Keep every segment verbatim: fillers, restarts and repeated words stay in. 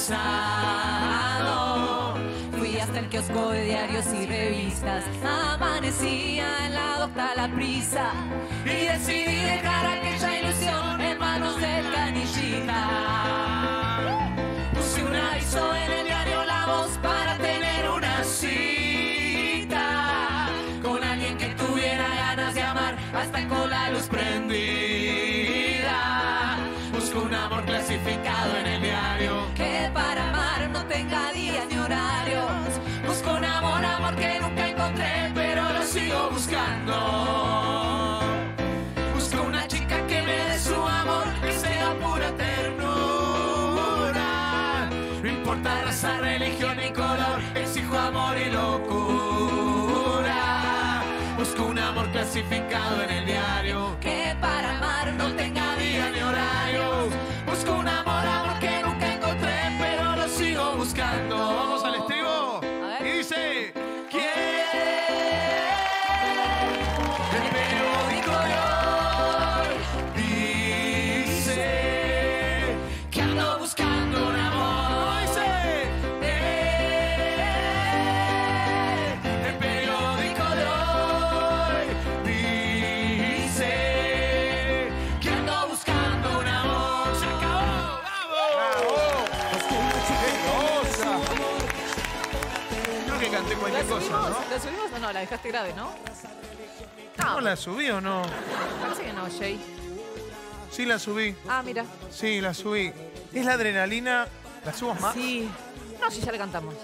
cansado. Fui hasta el kiosco de diarios y revistas. Amanecía en la docta la prisa. Y decidí dejar aquella ilusión en manos del canillita. Puse un aviso en el diario La Voz para tener una cita con alguien que tuviera ganas de amar hasta con la luz prendida. Busco un amor clasificado en el diario que para amar no tenga días ni horarios. Busco un amor, amor que nunca encontré, pero lo sigo buscando. Busco una chica que me dé su amor, que sea pura ternura. No importa raza, religión ni color, exijo amor y locura. Busco un amor clasificado en el diario que para amar no tenga día ni horarios. Busco un amor, amor que nunca encontré, pero lo sigo buscando. Vamos al estribo. Y dice... ¿Quién? El periódico de hoy dice que ando buscando un amor. Dice... Eh, el periódico de hoy dice que ando buscando un amor. ¡Se acabó! ¡Bravo! ¡Qué cosa! Creo que canté cualquier cosa, ¿no? ¿La subimos o no? La dejaste grave, ¿no? ¿No la subí o no? Parece que no, Jay. Sí, la subí. Ah, mira. Sí, la subí. ¿Es la adrenalina? ¿La subo más? Sí. No, si ya le cantamos.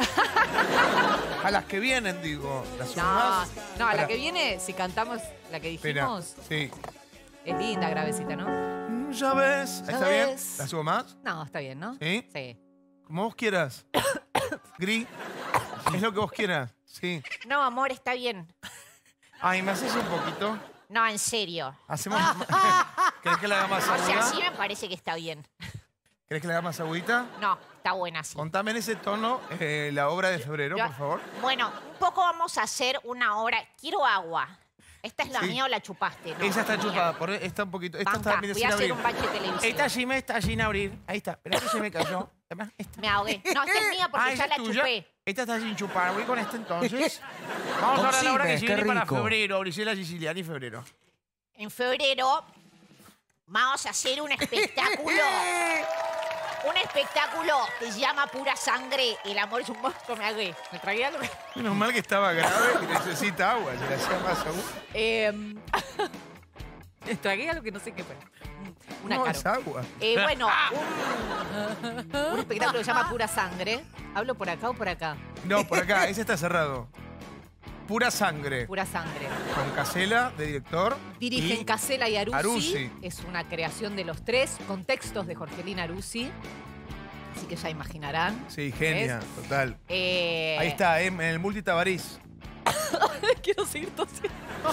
A las que vienen, digo. ¿La subo No, más? no, a la Pará. que viene, si cantamos la que Espera, dijimos, sí. es linda, gravecita, ¿no? Mm, Ya ves. Ya ¿Está bien? ves. ¿La subo más? No, está bien, ¿no? ¿Sí? Sí. Como vos quieras. Gris. Es lo que vos quieras. Sí. No, amor, está bien. Ay, ¿me haces un poquito? No, en serio. ¿Hacemos... ¿Querés que la haga más O sea, aguda? sí me parece que está bien. ¿Querés que la haga más agudita? No, está buena así. Contame en ese tono eh, la obra de febrero, Yo- por favor. Bueno, un poco vamos a hacer una hora. Quiero agua. ¿Esta es la Sí. mía o la chupaste? No, Esa está mía. chupada, por esta un poquito. Esta Banca, está mire, voy sin a hacer abrir. un bache televisivo. Esta sí me está sin abrir. Ahí está. Pero esta se me cayó. Además, esta. Me ahogué. No, esta es mía porque Ah, ya ¿esa la es tuya? chupé. Esta está sin chupar. Voy con esta entonces. Vamos ahora a la hora que Consime, qué viene para rico. febrero. Brisela Siciliani, febrero. En febrero vamos a hacer un espectáculo. Un espectáculo que se llama Pura Sangre. El amor es un monstruo. Me ahogué. ¿Me tragué algo? Menos mal que estaba grave y necesita agua. Se le hacía más agua. Eh, tragué algo que no sé qué fue. Una No, caro. es agua. Eh, bueno, un, un espectáculo que se llama Pura Sangre. ¿Hablo por acá o por acá? No, por acá. Ese está cerrado. Pura sangre. Pura sangre. Con Casela, de director. Dirigen y- Casela y Aruzzi. Aruzzi. Es una creación de los tres, con textos de Jorgelina Aruzzi. Así que ya imaginarán. Sí, genia, total. Eh, Ahí está, eh, en el multitabariz. Quiero seguir tosiendo.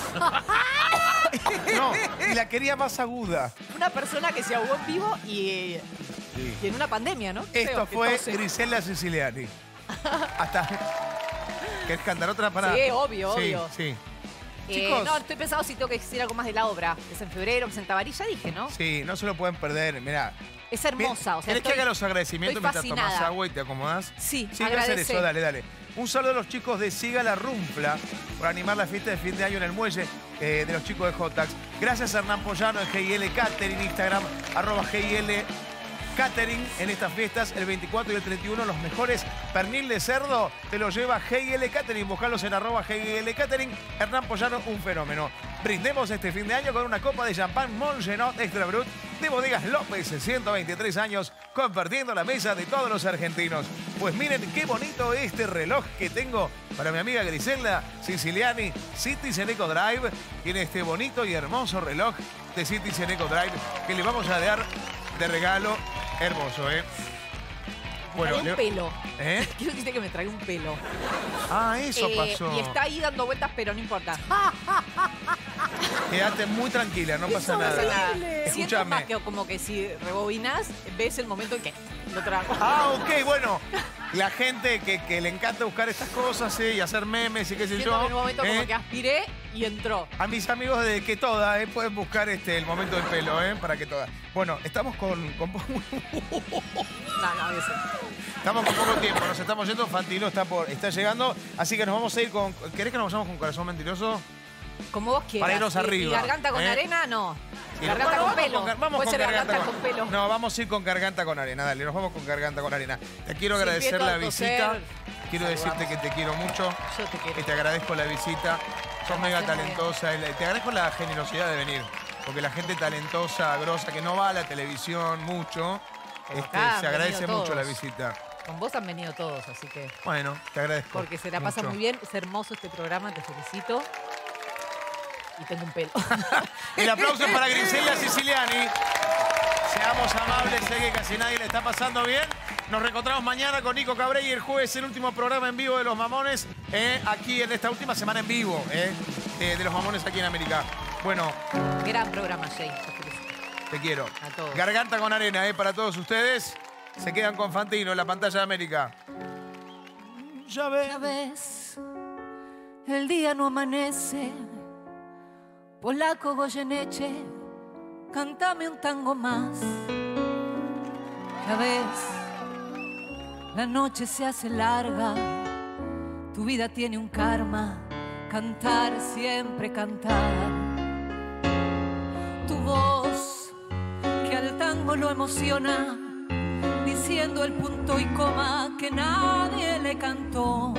No, y la quería más aguda. Una persona que se ahogó en vivo y, Sí. y en una pandemia, ¿no? Esto Feo que fue tose. Grisela Siciliani. Hasta. ¿Querés cantar otra para.? Sí, obvio, Sí, obvio. sí. Eh, Chicos. no, estoy pensando si tengo que decir algo más de la obra. Es en febrero, es en Tabarís, ya dije, ¿no? Sí, no se lo pueden perder. Mirá. Es hermosa, o sea, ¿Querés que estoy- haga los agradecimientos estoy mientras tomás fascinada. agua y te acomodás? Sí, Sí, voy a hacer agradece. eso, dale, dale. Un saludo a los chicos de Siga la Rumpla por animar la fiesta de fin de año en el muelle eh, de los chicos de Jotax. Gracias a Hernán Pollano en G I L Catering, Instagram, arroba G I L Catering en estas fiestas, el veinticuatro y el treinta y uno, los mejores pernil de cerdo te los lleva G I L Catering. Buscalos en arroba G I L Catering. Hernán Pollano, un fenómeno. Brindemos este fin de año con una copa de champán Montgenot Extra Brut de Bodegas López, ciento veintitrés años, compartiendo la mesa de todos los argentinos. Pues miren qué bonito este reloj que tengo para mi amiga Griselda Siciliani. Citizen Eco Drive tiene este bonito y hermoso reloj de Citizen Eco Drive que le vamos a dar de regalo. Hermoso, ¿eh? Me tragué le- un pelo. ¿Eh? Quiero decirte que me tragué un pelo. Ah, eso Eh, pasó. Y está ahí dando vueltas, pero no importa. Quédate muy tranquila, no pasa Eso es nada. horrible. Siento más Escúchame. que como que si rebobinas, ves el momento en que lo trago. Ah, ok, bueno. La gente que, que le encanta buscar estas cosas, ¿sí? Y hacer memes y qué sé Siento yo. que en un momento ¿eh? como que aspiré y entró. A mis amigos de Que Toda, ¿eh? Pueden buscar este, el momento del pelo, ¿eh? Para Que Toda. Bueno, estamos con... con... No, no, eso. Estamos con poco tiempo, nos estamos yendo. Fantino está, por, está llegando, así que nos vamos a ir con... ¿Querés que nos vayamos con Corazón Mentiroso? Como vos quieras. Para irnos ¿Y- arriba, ¿Y garganta con ¿eh? arena? No. Y Garganta bueno, con vamos pelo. Con, vamos Puede con ser garganta, garganta con pelo. No, vamos a ir con Garganta con Arena. Dale, nos vamos con Garganta con Arena. Te quiero Sin agradecer miedo a la visita. toser. Quiero decirte que te quiero mucho. Yo te quiero. Que te agradezco la visita. Sos mega Hacemos talentosa. Te agradezco la generosidad de venir. Porque la gente talentosa, grosa, que no va a la televisión mucho, Pero este, acá han se agradece venido mucho la todos. visita. Con vos han venido todos, así que... Bueno, te agradezco. Porque se la pasa mucho. muy bien. Es hermoso este programa, te felicito. Y tengo un pelo. El aplauso es para Griselda Siciliani. Seamos amables, sé que casi nadie le está pasando bien. Nos reencontramos mañana con Nico Cabré y el jueves el último programa en vivo de Los Mamones, eh, aquí en esta última semana en vivo eh, eh, de Los Mamones aquí en América. Bueno, Gran programa, Jay. Te felicito. te quiero. A todos. Garganta con Arena eh, para todos ustedes. Se quedan con Fantino en la pantalla de América. Ya ves. Ya ves, el día no amanece. Polaco Goyeneche, cántame un tango más. Ya ves, la noche se hace larga. Tu vida tiene un karma, cantar, siempre cantar. Tu voz, que al tango lo emociona, diciendo el punto y coma que nadie le cantó.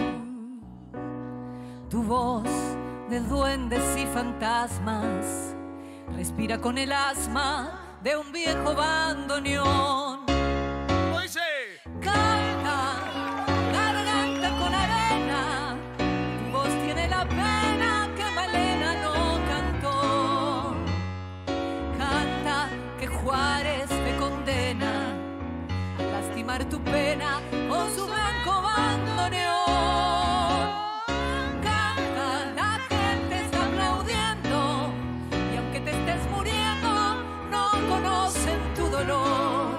Tu voz de duendes y fantasmas respira con el asma de un viejo bandoneón. ¿Cómo dice? Canta, garganta con arena, tu voz tiene la pena que Malena no cantó. Canta que Juárez te condena a lastimar tu pena con su blanco bandoneón. Canta, la gente está aplaudiendo y aunque te estés muriendo, no conocen tu dolor.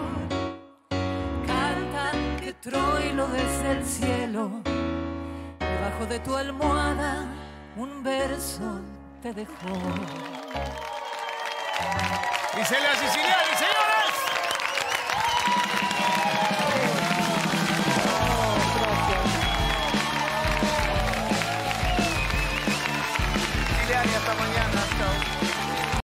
Canta que Troilo desde el cielo, debajo de tu almohada, un verso te dejó. Griselda Siciliani, señores.